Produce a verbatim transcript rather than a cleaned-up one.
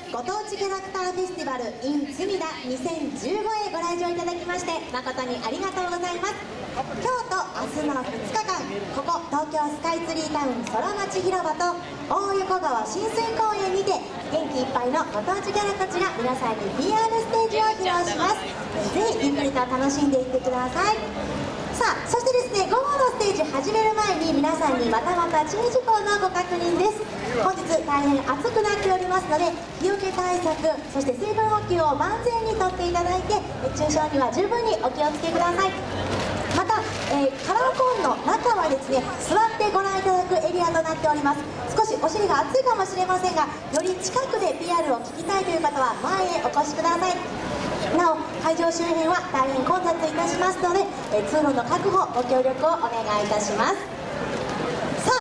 ご当地キャラクターフェスティバル in すみだにせんじゅうごへご来場いただきまして誠にありがとうございます。今日と明日のふつかかん、ここ東京スカイツリータウン空町広場と大横川親水公園にて元気いっぱいのご当地キャラたちが皆さんに ピーアール ステージを披露します。ぜひゆっくりと楽しんでいってください。さあ、そしてですね、午後のステージ始める前に皆さんにまたまた注意事項のご確認です。本日大変暑くなっておりますので、日よけ対策、そして水分補給を万全にとっていただいて、熱中症には十分にお気をつけください。また、えー、カラーコーンの中はですね、座ってご覧いただくエリアとなっております。少しお尻が熱いかもしれませんが、より近くで ピーアール を聞きたいという方は前へお越しください。なお、会場周辺は大変混雑いたしますので、えー、通路の確保ご協力をお願いいたします。